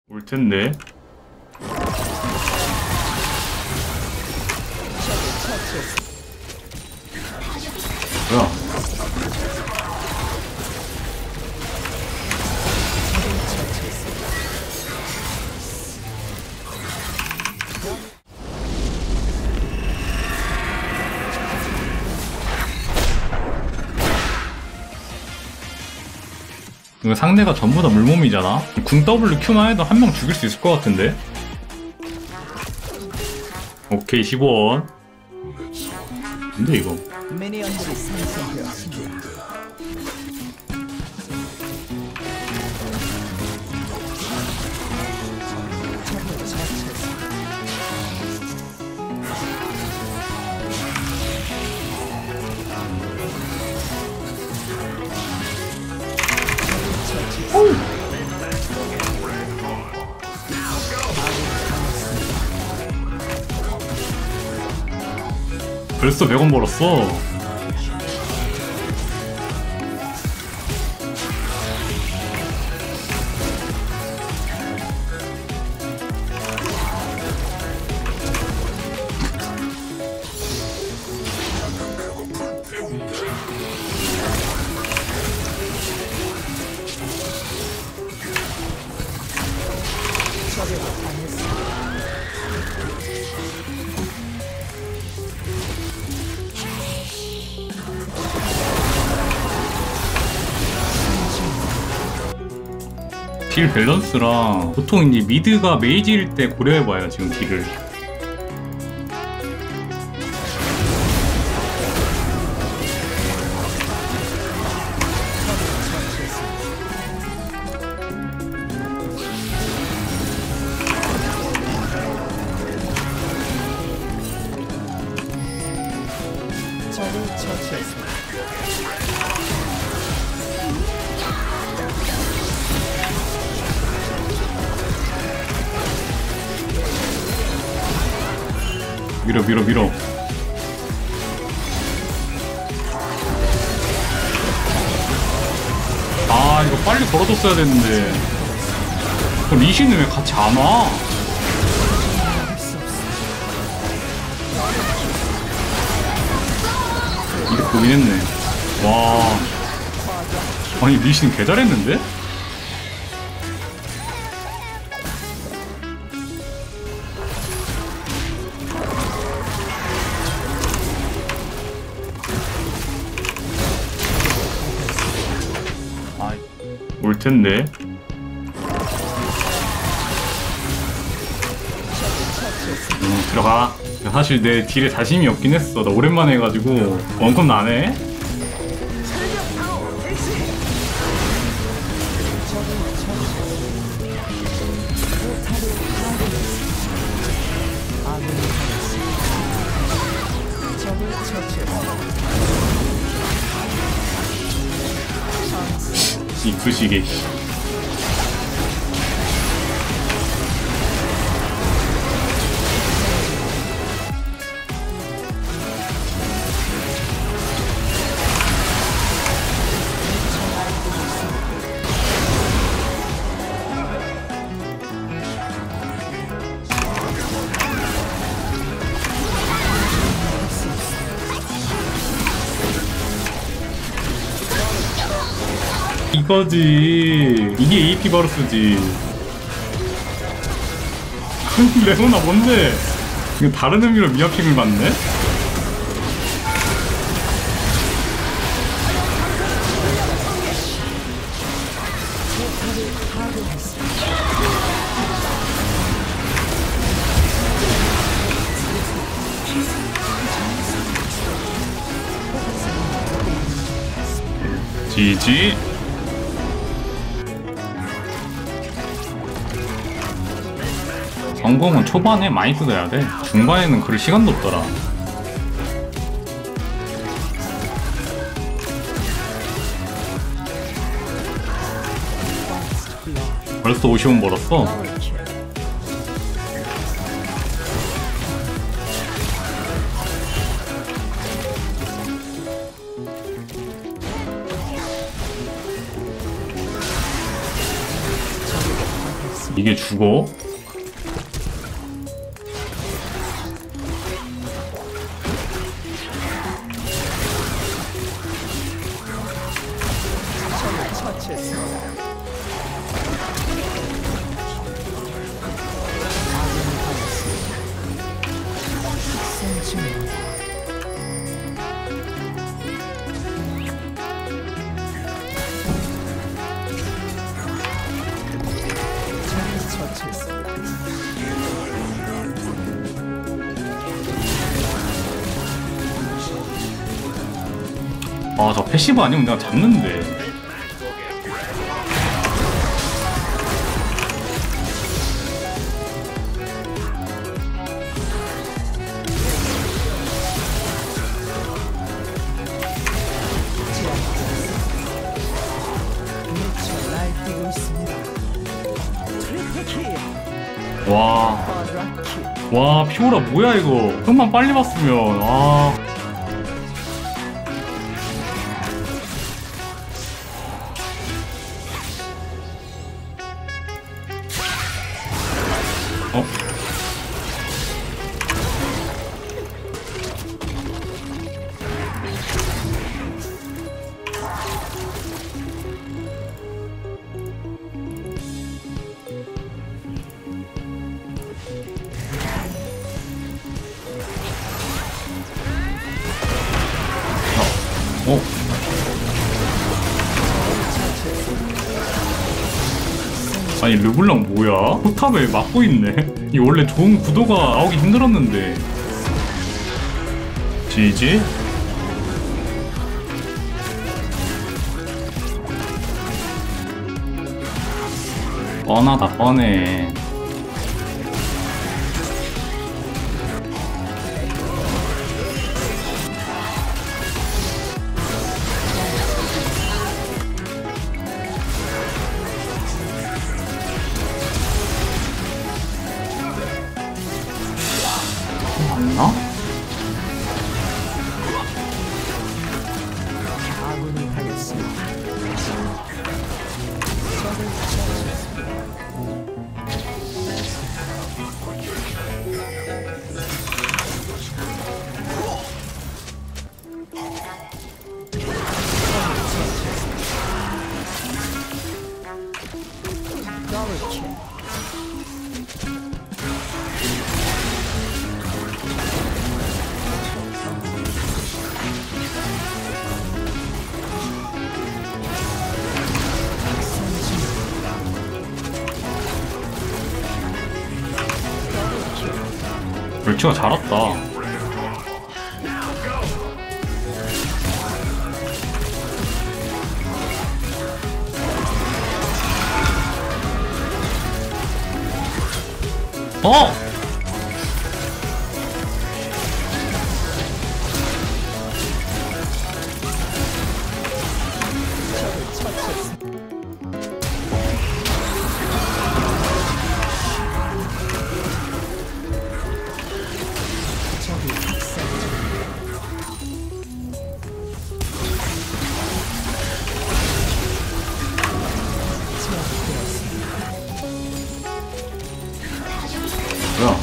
올 텐데. 뭐야? 이거 상대가 전부 다 물몸이잖아? 궁 W Q만 해도 한 명 죽일 수 있을 것 같은데? 오케이 15원. 근데 이거 미니언들이 생성되었습니다. 벌써 100원 벌었어. 딜 밸런스랑 보통 이제 미드가 메이지일 때 고려해봐요 지금 딜을. 적을 처치했습니다. 밀어 밀어 밀어. 아 이거 빨리 걸어줬어야 됐는데. 리신은 왜 같이 안 와? 이게 보긴 했네. 와 아니 리신 개 잘했는데? 올 텐데. 들어가. 사실 내 딜에 자신이 없긴 했어. 나 오랜만에 해가지고 원컵 나네. 이 부시게. 이거지. 이게 AP 바루스지. 레오나 뭔데? 이거 다른 의미로 미아핑을 받네? 지지. 성공은 초반에 많이 뜯어야 돼. 중반에는 그럴 시간도 없더라. 벌써 50원 벌었어. 이게 죽어? 적을 처치했습니다. 아군이 당했습니다. 학생 중입니다. 적을 처치했습니다. 아, 저 패시브 아니면 내가 잡는데. 미쳐 날뛰고 있습니다. 트리플 킬. 와, 쿼드라킬. 와, 피오라 뭐야 이거. 흠만 빨리 봤으면. 와. 어? 어? 아니 르블랑 뭐야? 포탑에 막고 있네. 이 원래 좋은 구도가 나오기 힘들었는데. 지지? 뻔하다 뻔해. 맞나? 아군이 당했습니다. 적을 처치했습니다. 더블킬. 멸치가 잘 왔다. 어! 적을 처치했습니다. 적이 학살 중. 제압되었습니다. 뭐야?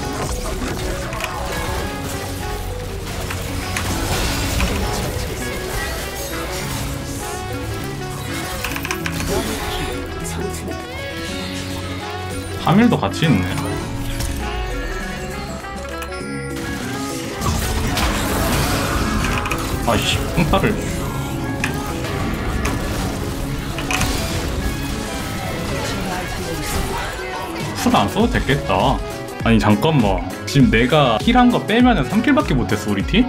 적을 처치했습니다. 하밀도 같이 있네. 아이씨, 평타를. 풀 안 써도 됐겠다. 아니 잠깐만, 지금 내가 힐한 거 빼면은 3킬밖에 못했어 우리 팀?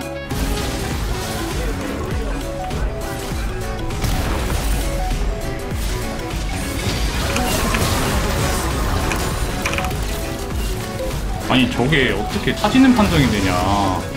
아니 저게 어떻게 타지는 판정이 되냐.